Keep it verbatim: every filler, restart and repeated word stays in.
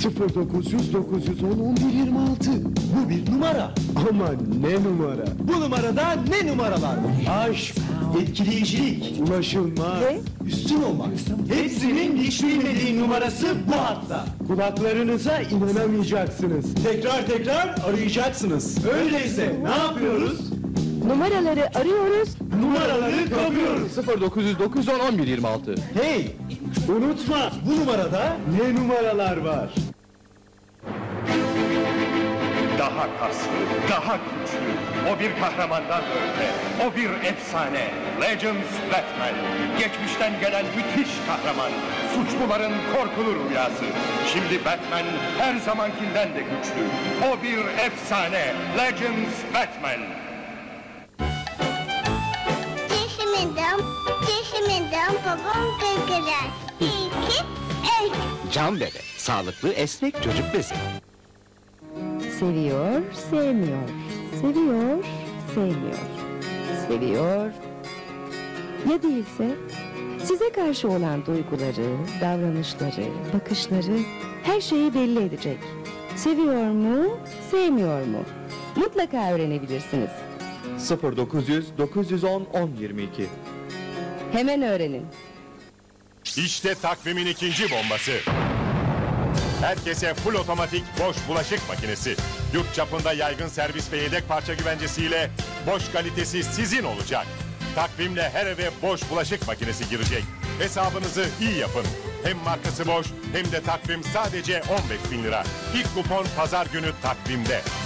sıfır dokuz yüz dokuz yüz on on bir yirmi altı. Bu bir numara. Ama ne numara? Bu numarada ne numaralar var? Aşk, etkileyicilik, Ulaşılmaz. Ve üstün olmak. Hepsinin hiç bilmediği numarası bu hatta. Kulaklarınıza inanamayacaksınız. Tekrar tekrar arayacaksınız. Öyleyse ne yapıyoruz? numaraları arıyoruz. Numaraları kapıyoruz. sıfır dokuz yüz dokuz yüz on on bir yirmi altı. Hey, unutma bu numarada Ne numaralar var? Daha kaslı, daha güçlü, o bir kahramandan öte, o bir efsane, Legends Batman. Geçmişten gelen müthiş kahraman, suçluların korkulu rüyası. Şimdi Batman her zamankinden de güçlü, o bir efsane, Legends Batman. Çeşmeden, çeşmeden babam gırgırar. İki, üç. Can Bebe, sağlıklı esnek çocuk bezi. Seviyor, sevmiyor. Seviyor, sevmiyor. Seviyor. Ya değilse size karşı olan duyguları, davranışları, bakışları, her şeyi belli edecek. Seviyor mu, sevmiyor mu? Mutlaka öğrenebilirsiniz. sıfır dokuz yüz dokuz yüz on on yirmi iki. Hemen öğrenin. İşte takvimin ikinci bombası. Herkese full otomatik Bosch bulaşık makinesi. Yurt çapında yaygın servis ve yedek parça güvencesiyle Bosch kalitesi sizin olacak. Takvimle her eve Bosch bulaşık makinesi girecek. Hesabınızı iyi yapın. Hem markası Bosch hem de takvim sadece on beş bin lira. İlk kupon pazar günü takvimde.